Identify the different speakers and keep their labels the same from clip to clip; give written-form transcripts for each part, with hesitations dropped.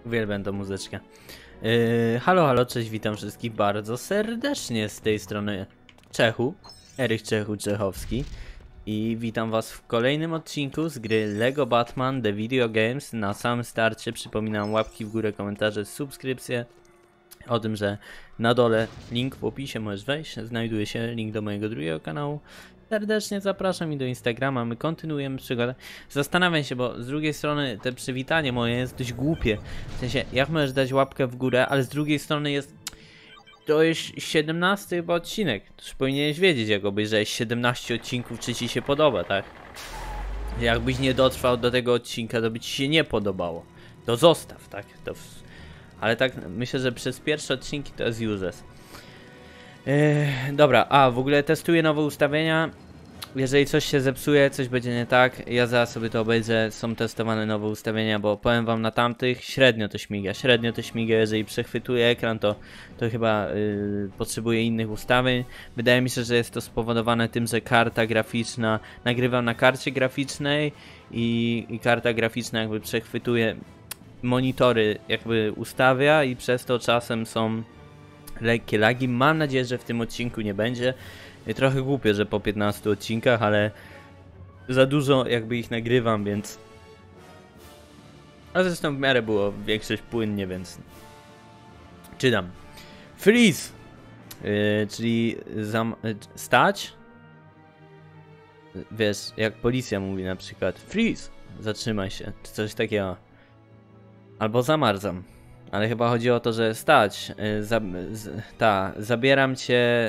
Speaker 1: Uwielbiam tą muzyczkę. Halo, halo, cześć, witam wszystkich bardzo serdecznie z tej strony Czechu, Erych Czechu Czechowski. I witam was w kolejnym odcinku z gry LEGO Batman The Video Games. Na samym starcie przypominam łapki w górę, komentarze, subskrypcje. O tym, że na dole link w opisie możesz wejść, znajduje się link do mojego drugiego kanału. Serdecznie zapraszam i do Instagrama, my kontynuujemy przygodę. Zastanawiam się, bo z drugiej strony te przywitanie moje jest dość głupie. W sensie, jak możesz dać łapkę w górę, ale z drugiej strony to jest 17 chyba odcinek. To już powinieneś wiedzieć, jak obejrzałeś 17 odcinków, czy ci się podoba, tak? Jakbyś nie dotrwał do tego odcinka, to by ci się nie podobało. To zostaw, tak? Ale tak myślę, że przez pierwsze odcinki to jest useless. Dobra, w ogóle testuję nowe ustawienia. Jeżeli coś się zepsuje, coś będzie nie tak, ja zaraz sobie to obejrzę. Są testowane nowe ustawienia, bo powiem wam, na tamtych średnio to śmiga. Jeżeli przechwytuje ekran, to chyba potrzebuje innych ustawień. Wydaje mi się, że jest to spowodowane tym, że karta graficzna, nagrywam na karcie graficznej i karta graficzna jakby przechwytuje, monitory jakby ustawia i przez to czasem są lekkie lagi. Mam nadzieję, że w tym odcinku nie będzie. Trochę głupie, że po 15 odcinkach, ale za dużo jakby ich nagrywam, więc... A zresztą w miarę było większość płynnie, więc... Czytam. Freeze! Czyli stać? Wiesz, jak policja mówi na przykład freeze! Zatrzymaj się, czy coś takiego. Albo zamarzam. Ale chyba chodzi o to, że stać. Zabieram cię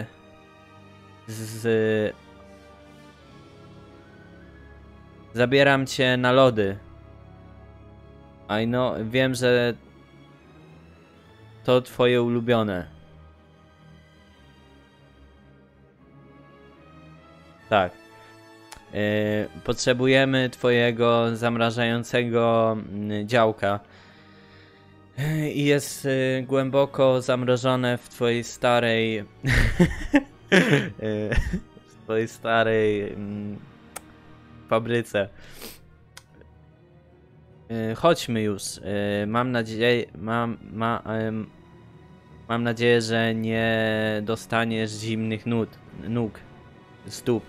Speaker 1: zabieram cię na lody. Aj no, wiem, że to twoje ulubione. Tak. Potrzebujemy twojego zamrażającego działka. I jest głęboko zamrożone w twojej starej w twojej starej fabryce. Chodźmy już. Mam nadzieję, że nie dostaniesz zimnych nóg, stóp.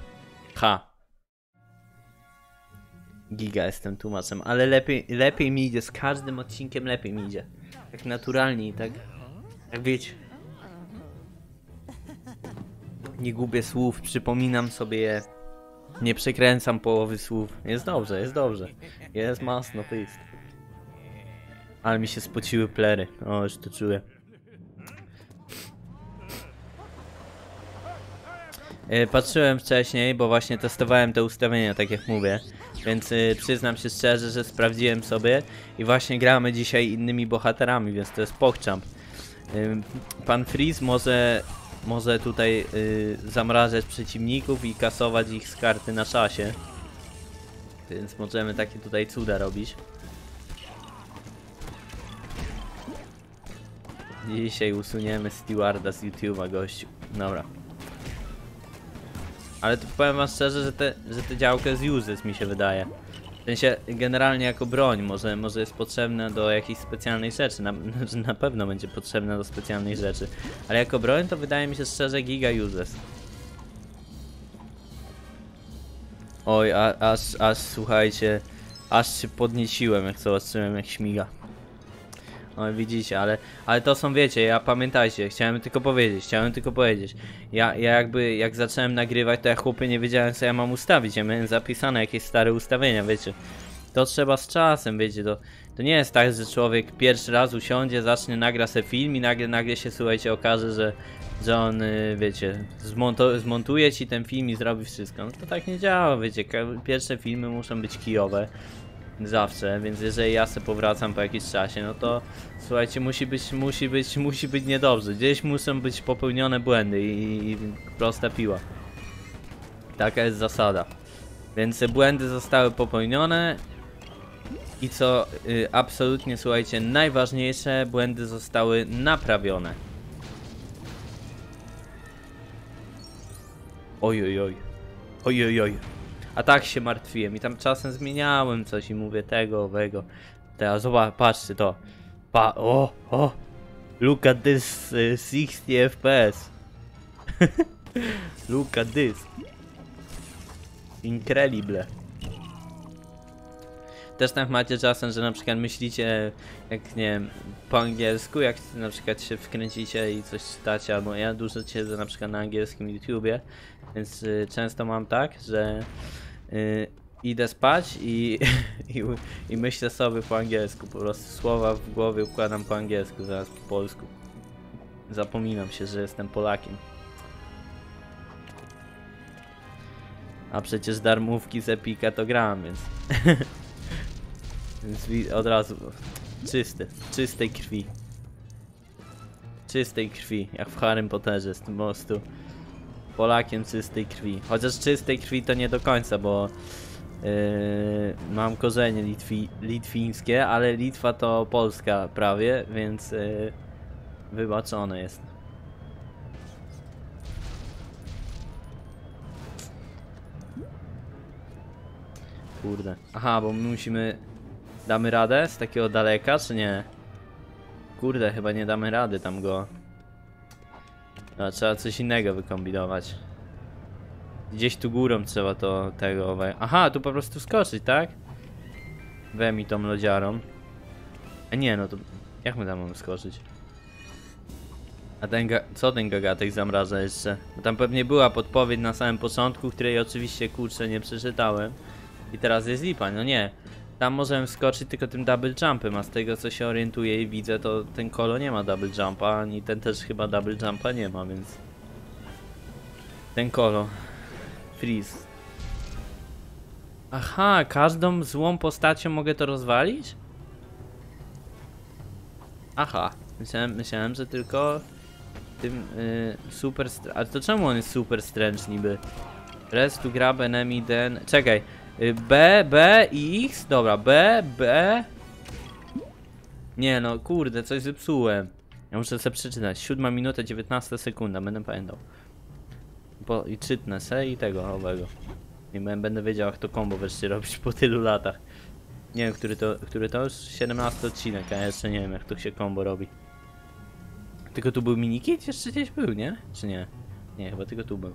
Speaker 1: Giga, jestem tłumaczem, ale lepiej mi idzie, z każdym odcinkiem lepiej mi idzie. Tak naturalnie, tak jak wiecie. Nie gubię słów, przypominam sobie je. Nie przekręcam połowy słów. Jest dobrze, jest dobrze. Jest masno, to jest. Ale mi się spociły plery. O, już to czuję. Patrzyłem wcześniej, bo właśnie testowałem te ustawienia, tak jak mówię. Więc przyznam się szczerze, że sprawdziłem sobie i właśnie gramy dzisiaj innymi bohaterami, więc to jest PogChamp. Pan Freeze może tutaj zamrażać przeciwników i kasować ich z karty na czasie. Więc możemy takie tutaj cuda robić. Dzisiaj usuniemy Stewarda z YouTube'a, gościu. Dobra. Ale to powiem wam szczerze, że te działko jest useless, mi się wydaje. W sensie, generalnie jako broń, może jest potrzebna do jakiejś specjalnej rzeczy. Na pewno będzie potrzebna do specjalnej rzeczy. Ale jako broń to wydaje mi się szczerze giga useless. Oj, aż słuchajcie, aż się podnieciłem, jak zobaczyłem, jak śmiga. No widzicie, ale to są, wiecie, pamiętajcie, chciałem tylko powiedzieć. Ja jak zacząłem nagrywać, to ja chłopie nie wiedziałem, co ja mam ustawić. Ja miałem zapisane jakieś stare ustawienia, wiecie. To trzeba z czasem, wiecie, to nie jest tak, że człowiek pierwszy raz usiądzie, zacznie, nagra sobie film i nagle się, słuchajcie, okaże, że on, wiecie, zmontuje ci ten film i zrobi wszystko. No to tak nie działa, wiecie, pierwsze filmy muszą być kijowe. Zawsze, więc jeżeli ja se powracam po jakimś czasie, no to słuchajcie, musi być niedobrze. Gdzieś muszą być popełnione błędy i prosta piła. Taka jest zasada. Więc błędy zostały popełnione i co absolutnie, słuchajcie, najważniejsze, błędy zostały naprawione. Ojojoj. A tak się martwiłem i tam czasem zmieniałem coś i mówię tego, owego. Teraz zobacz, patrzcie to. Pa, o! Look at this 60 FPS. Look at this. Incredible. Też tak macie czasem, że na przykład myślicie, jak nie wiem, po angielsku, jak na przykład się wkręcicie i coś czytacie, albo ja dużo siedzę na przykład na angielskim YouTubie, więc często mam tak, że idę spać i myślę sobie po angielsku, po prostu słowa w głowie układam po angielsku, zaraz po polsku. Zapominam się, że jestem Polakiem. A przecież darmówki z Epika to gram, więc... Więc od razu czystej krwi. Czystej krwi, jak w Harrym Potterze, z tym po prostu Polakiem czystej krwi. Chociaż czystej krwi to nie do końca, bo mam korzenie litwińskie, ale Litwa to Polska prawie, więc wybaczone jest. Kurde. Aha, bo my musimy... Damy radę z takiego daleka, czy nie? Kurde, chyba nie damy rady tam go. No, trzeba coś innego wykombinować. Gdzieś tu górą trzeba to tego... Aha, tu po prostu skoczyć, tak? We mi tą lodziarą. A nie, no to... Jak my tam mamy skoczyć? A ten co ten gagatek zamraża jeszcze? Bo tam pewnie była podpowiedź na samym początku, której oczywiście, kurczę, nie przeczytałem. I teraz jest lipa, no nie. Tam możemy wskoczyć tylko tym double jumpem, a z tego co się orientuję i widzę, to ten kolo nie ma double jumpa, ani ten też chyba double jumpa nie ma, więc... Ten kolo. Freeze. Aha, każdą złą postacią mogę to rozwalić? Aha, myślałem, że tylko tym super... Ale to czemu on jest super strange niby? Press to grab enemy then... Czekaj. B i X? Dobra, B. Nie no, kurde, coś zepsułem. Ja muszę sobie przeczytać. 7 minuta 19 sekunda, będę pamiętał. I czytnę se i tego owego. I będę wiedział, jak to combo wreszcie robić po tylu latach. Nie wiem, który to już 17 odcinek, a ja jeszcze nie wiem, jak to się combo robi. Tylko tu był minikit? Jeszcze gdzieś był, nie? Czy nie? Nie, chyba tylko tu był.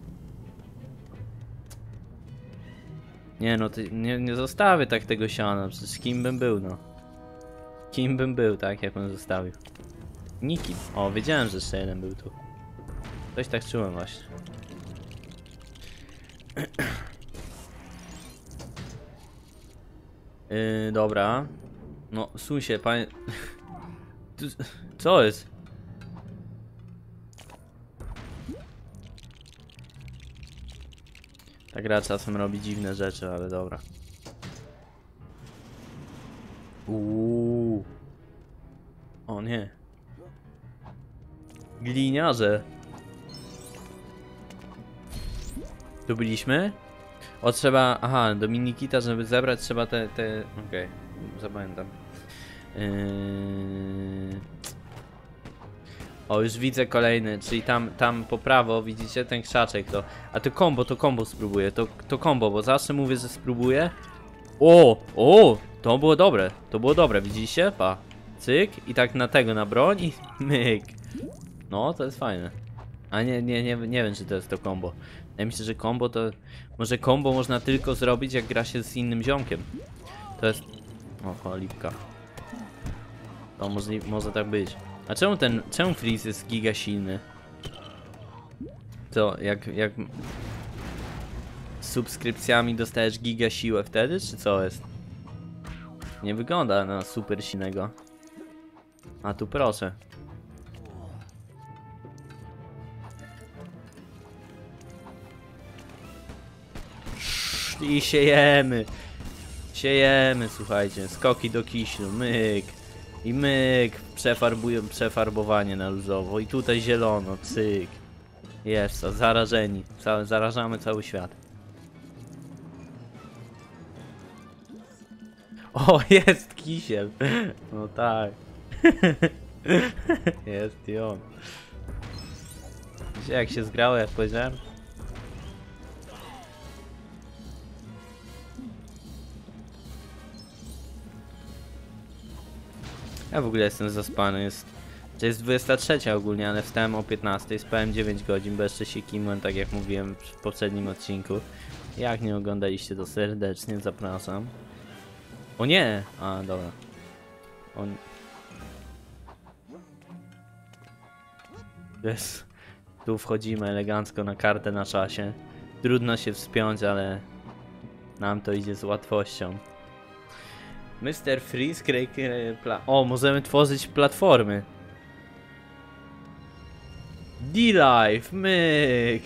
Speaker 1: Nie no, nie zostawię tak tego siana, przecież kim bym był, no. Kim bym był, tak, jak on zostawił. Nikim. O, wiedziałem, że jeszcze jeden był tu. Coś tak czułem właśnie. Dobra. No, suń się, panie... Co jest? Ta gra czasem robi dziwne rzeczy, ale dobra. O nie. Gliniarze. Tu byliśmy? O, trzeba... Aha, do minikita, żeby zebrać, trzeba te... Okej, zapamiętam. O, już widzę kolejny, czyli tam po prawo widzicie ten krzaczek to. A to combo spróbuję, to combo, bo zawsze mówię, że spróbuję. O, to było dobre, widzicie? Pa, cyk i tak na broń i myk. No, to jest fajne. A nie wiem, czy to jest to combo. Ja myślę, że combo to... Może combo można tylko zrobić, jak gra się z innym ziomkiem. To jest... O, cholipka. To może tak być. A czemu Freeze jest giga silny? To jak z subskrypcjami dostajesz giga siłę wtedy, czy co jest? Nie wygląda na super silnego. A tu proszę. I siejemy. Siejemy, słuchajcie. Skoki do kiślu, myk. I myk, przefarbowanie na luzowo. I tutaj zielono, cyk. Jest, zarażeni. Zarażamy cały świat. O, jest kisiel. No tak. Jest i on. Wiecie, jak się zgrało, jak powiedziałem? Ja w ogóle jestem zaspany, to jest 23 ogólnie, ale wstałem o 15, spałem 9 godzin, bo jeszcze się kimłem, tak jak mówiłem w poprzednim odcinku. Jak nie oglądaliście, to serdecznie zapraszam. O nie! A, dobra. Jest. Tu wchodzimy elegancko na kartę na czasie. Trudno się wspiąć, ale nam to idzie z łatwością. Mr. Freeze O, możemy tworzyć platformy. D-Life, myk!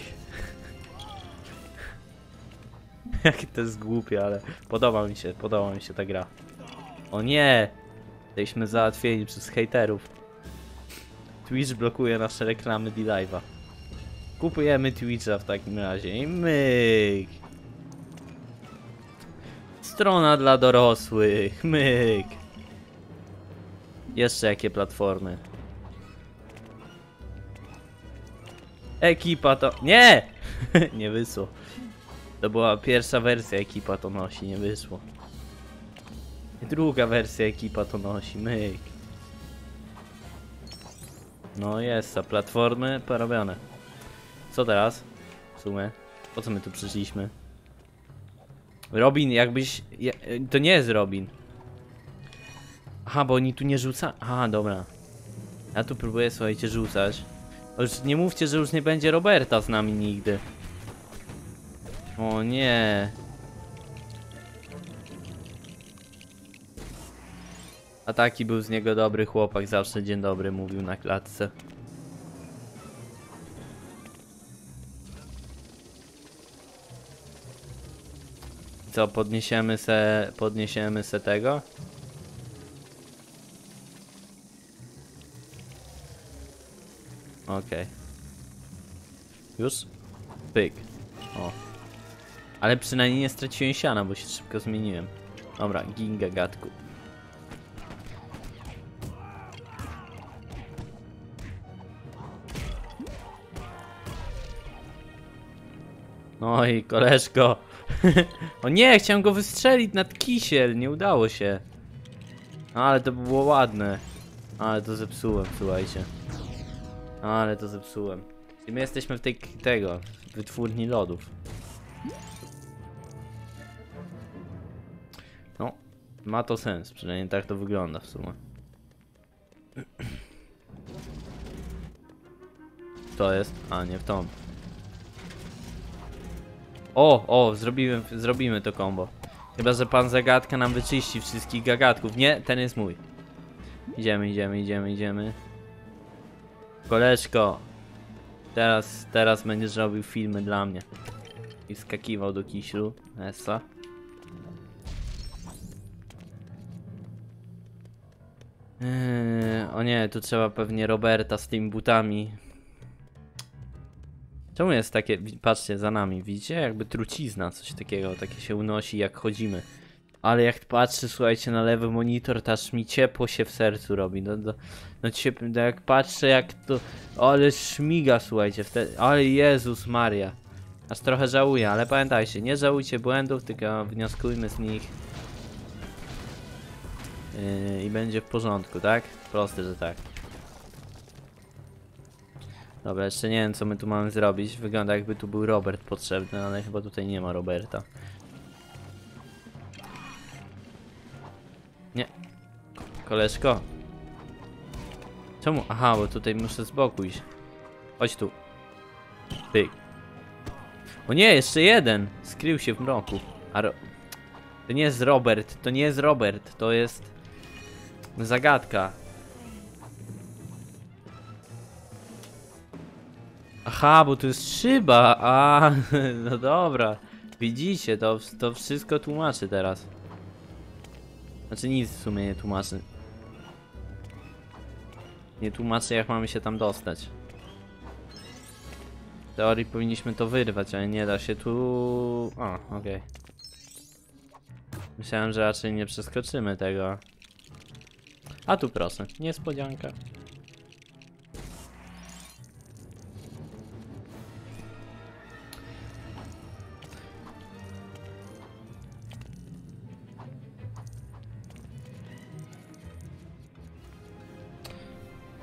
Speaker 1: Jakie to jest głupie, ale podoba mi się ta gra. O nie! Jesteśmy załatwieni przez hejterów. Twitch blokuje nasze reklamy D-Live'a. Kupujemy Twitcha w takim razie i myk! Strona dla dorosłych, myk! Jeszcze jakie platformy? Ekipa to... Nie! Nie wyszło. To była pierwsza wersja, ekipa to nosi, nie wyszło. Druga wersja, ekipa to nosi, myk. No jest, a platformy porobione. Co teraz? W sumie, po co my tu przyszliśmy? Robin, jakbyś... To nie jest Robin. Aha, bo oni tu nie rzuca... Aha, dobra. Ja tu próbuję, słuchajcie, rzucać. Już nie mówcie, że już nie będzie Roberta z nami nigdy. O nie. A taki był z niego dobry chłopak, zawsze dzień dobry mówił na klatce. Co, podniesiemy se tego? Okej. Już? Pyk. O. Ale przynajmniej nie straciłem siana, bo się szybko zmieniłem. Dobra, ginga gadku. No i koleżko. O nie, chciałem go wystrzelić nad kisiel, nie udało się. Ale to było ładne. Ale to zepsułem, słuchajcie. Ale to zepsułem. I my jesteśmy w tego wytwórni lodów. No, ma to sens, przynajmniej tak to wygląda w sumie. To jest? A, nie w tą. Zrobimy to combo. Chyba, że pan zagadka nam wyczyści wszystkich gagatków. Nie, ten jest mój. Idziemy. Koleżko. Teraz będziesz robił filmy dla mnie. I skakiwał do kisiu. Essa. O nie, tu trzeba pewnie Roberta z tymi butami. Czemu jest takie, patrzcie za nami, widzicie? Jakby trucizna, coś takiego, takie się unosi jak chodzimy. Ale jak patrzę, słuchajcie, na lewy monitor, to aż mi ciepło się w sercu robi. No jak patrzę jak to... Ale szmiga, słuchajcie, wtedy... Ale Jezus Maria. Aż trochę żałuję, ale pamiętajcie, nie żałujcie błędów, tylko wnioskujmy z nich. I będzie w porządku, tak? Proste, że tak. Dobra, jeszcze nie wiem co my tu mamy zrobić. Wygląda jakby tu był Robert potrzebny, ale chyba tutaj nie ma Roberta. Nie. Koleżko. Czemu? Aha, bo tutaj muszę z boku iść. Chodź tu. Pyk. O nie, jeszcze jeden. Skrył się w mroku. To nie jest Robert, to nie jest Robert, to jest... zagadka. Aha, bo tu jest szyba. A, no dobra. Widzicie, to wszystko tłumaczy teraz. Znaczy nic w sumie nie tłumaczy. Nie tłumaczy jak mamy się tam dostać. W teorii powinniśmy to wyrwać, ale nie da się tu... O, okej. Myślałem, że raczej nie przeskoczymy tego. A tu proszę, niespodzianka.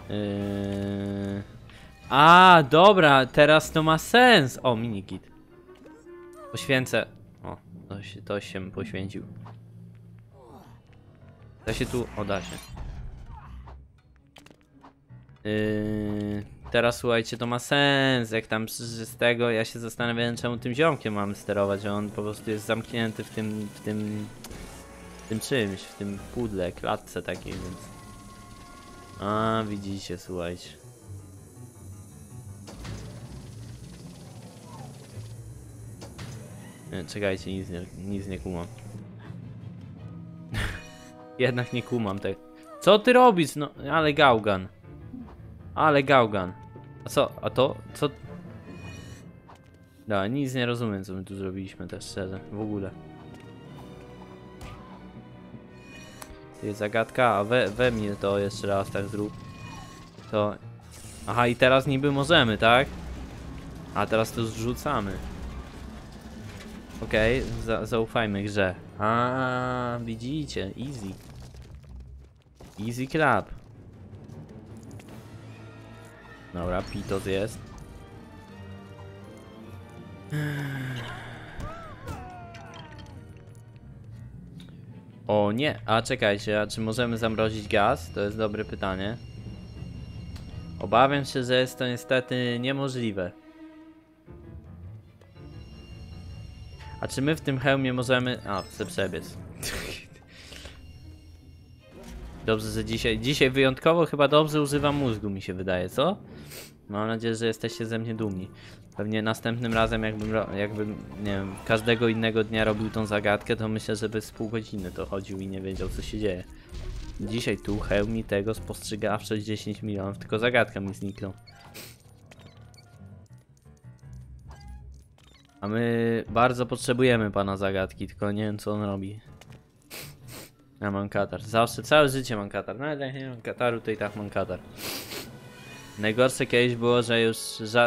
Speaker 1: A, dobra, teraz to ma sens. O, minikit. Poświęcę. O, to się poświęcił. Da się tu. O, da się. Teraz słuchajcie, to ma sens. Jak tam z tego, ja się zastanawiałem, czemu tym ziomkiem mamy sterować, że on po prostu jest zamknięty w tym czymś, w tym pudle, klatce takiej, więc. A, widzicie, słuchajcie. Nie, czekajcie, nic nie kumam. Jednak nie kumam tak. Co ty robisz? No, ale gałgan. Ale gałgan. A co? A to? Co? Da, nic nie rozumiem, co my tu zrobiliśmy też szczerze. W ogóle. To jest zagadka, a we mnie to jeszcze raz tak zrób. To... Aha, i teraz niby możemy, tak? A teraz to zrzucamy. Okej, zaufajmy grze. A, widzicie, easy. Easy clap. Dobra, Pitos jest. O nie, a czekajcie, a czy możemy zamrozić gaz? To jest dobre pytanie. Obawiam się, że jest to niestety niemożliwe. A czy my w tym hełmie możemy... A, chcę przebiec. Dobrze, że dzisiaj wyjątkowo chyba dobrze używam mózgu, mi się wydaje, co? Mam nadzieję, że jesteście ze mnie dumni. Pewnie następnym razem jakbym nie wiem, każdego innego dnia robił tą zagadkę, to myślę, że bez pół godziny to chodził i nie wiedział, co się dzieje. Dzisiaj tu hełm mi tego spostrzegawczość 10 milionów, tylko zagadka mi zniknął. A my bardzo potrzebujemy pana zagadki, tylko nie wiem, co on robi. Ja mam katar. Zawsze, całe życie mam katar. Nawet jak nie mam kataru, to i tak mam katar. Najgorsze kiedyś było, że już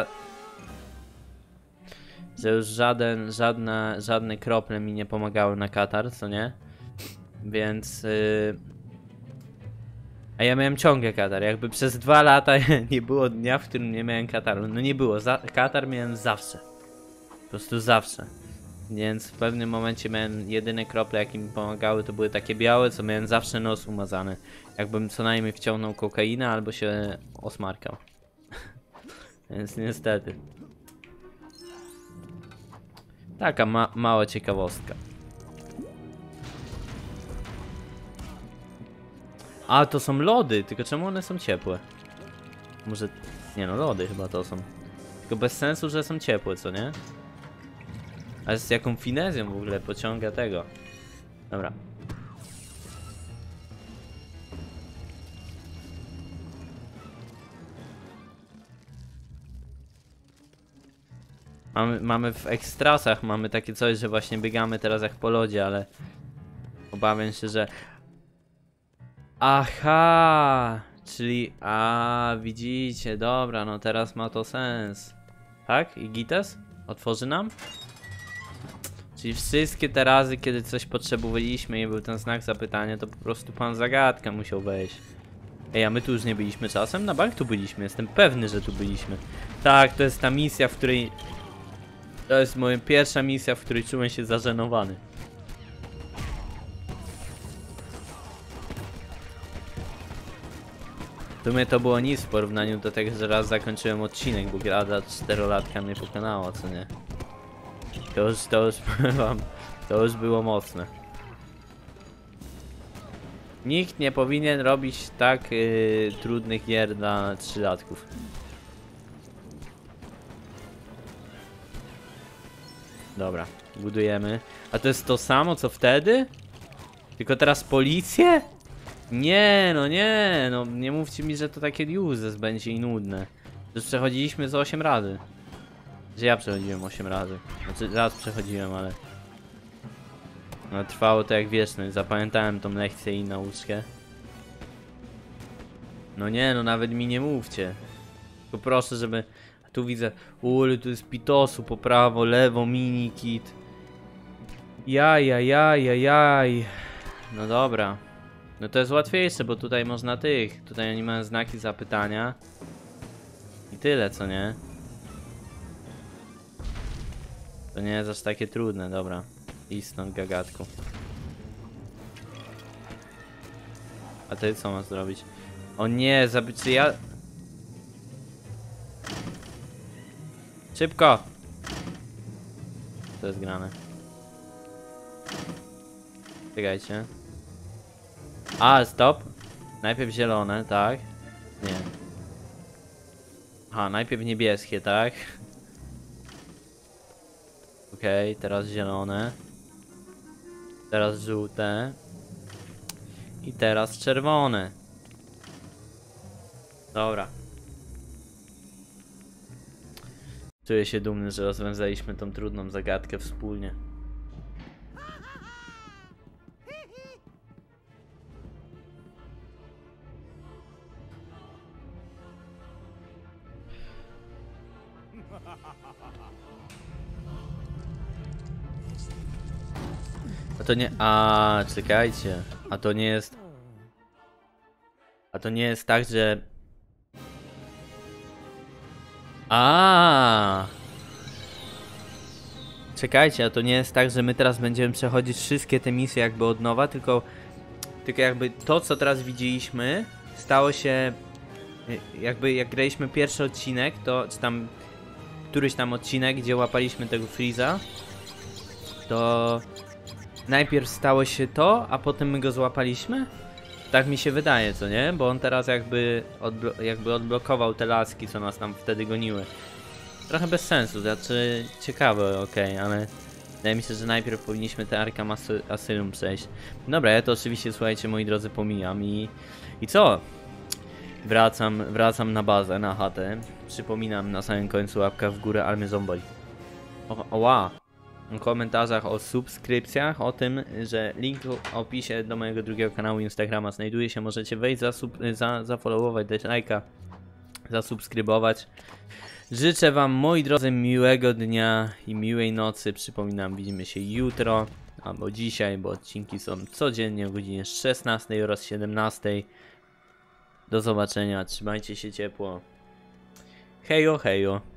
Speaker 1: żadne krople mi nie pomagały na katar, co nie? Więc... A ja miałem ciągle katar. Jakby przez 2 lata nie było dnia, w którym nie miałem kataru. No nie było. Katar miałem zawsze. Po prostu zawsze. Więc w pewnym momencie miałem jedyne krople, jakie mi pomagały, to były takie białe, co miałem zawsze nos umazany. Jakbym co najmniej wciągnął kokainę albo się osmarkał. Więc niestety. Taka mała ciekawostka. A, to są lody, tylko czemu one są ciepłe? Może... Nie no, lody chyba to są. Tylko bez sensu, że są ciepłe, co nie? Ale z jaką finezją w ogóle pociąga tego. Dobra. Mamy w ekstrasach, mamy takie coś, że właśnie biegamy teraz jak po lodzie, ale... Obawiam się, że... Aha! Czyli... A, widzicie, dobra, no teraz ma to sens. Tak? I Gites? Otworzy nam? Czyli wszystkie te razy, kiedy coś potrzebowaliśmy i był ten znak zapytania, to po prostu pan zagadka musiał wejść. Ej, a my tu już nie byliśmy czasem? Na bank tu byliśmy, jestem pewny, że tu byliśmy. Tak, to jest ta misja, w której... To jest moja pierwsza misja, w której czułem się zażenowany. W sumie to było nic w porównaniu do tego, że raz zakończyłem odcinek, bo grada 4-latka mnie pokonała, co nie? To już wam, to już było mocne. Nikt nie powinien robić tak trudnych gier dla 3-latków. Dobra, budujemy. A to jest to samo co wtedy? Tylko teraz policję? Nie, nie mówcie mi, że to takie useless będzie i nudne. Już przechodziliśmy z 8 razy. Że ja przechodziłem 8 razy. Znaczy raz przechodziłem, ale... No trwało to jak wieczność. Zapamiętałem tą lekcję i nauczkę. No nie, no nawet mi nie mówcie. Tylko proszę, żeby... Tu widzę... Ule, tu jest Pitosu po prawo, lewo, mini kit. Jaj. No dobra. No to jest łatwiejsze, bo tutaj można tutaj oni mają znaki zapytania. I tyle, co nie? To nie jest aż takie trudne, dobra. I stąd gagatku. A ty co masz zrobić? O nie, czy ja... Szybko! To jest grane. Czekajcie. A, stop. Najpierw zielone, tak? Nie. Aha, najpierw niebieskie, tak? Okej, teraz zielone. Teraz żółte. I teraz czerwone. Dobra. Czuję się dumny, że rozwiązaliśmy tą trudną zagadkę wspólnie. A to nie... A, czekajcie. A to nie jest... A to nie jest tak, że... A. Czekajcie, a to nie jest tak, że my teraz będziemy przechodzić wszystkie te misje jakby od nowa, tylko jakby to, co teraz widzieliśmy, stało się... Jakby jak graliśmy pierwszy odcinek, to... Czy tam... Któryś tam odcinek, gdzie łapaliśmy tego Freeza, to... Najpierw stało się to, a potem my go złapaliśmy? Tak mi się wydaje, co nie? Bo on teraz jakby odblokował te laski, co nas tam wtedy goniły. Trochę bez sensu, znaczy ciekawe, okej, ale wydaje mi się, że najpierw powinniśmy te Arkham Asylum przejść. Dobra, ja to oczywiście, słuchajcie, moi drodzy, pomijam i co? Wracam na bazę, na chatę. Przypominam na samym końcu łapka w górę, Army Zombie. Oła! W komentarzach o subskrypcjach, o tym, że link w opisie do mojego drugiego kanału Instagrama znajduje się, możecie wejść, zafollowować, dać lajka, zasubskrybować. Życzę wam, moi drodzy, miłego dnia i miłej nocy. Przypominam, widzimy się jutro albo dzisiaj, bo odcinki są codziennie o godzinie 16 oraz 17. Do zobaczenia, trzymajcie się ciepło. Hejo, hejo.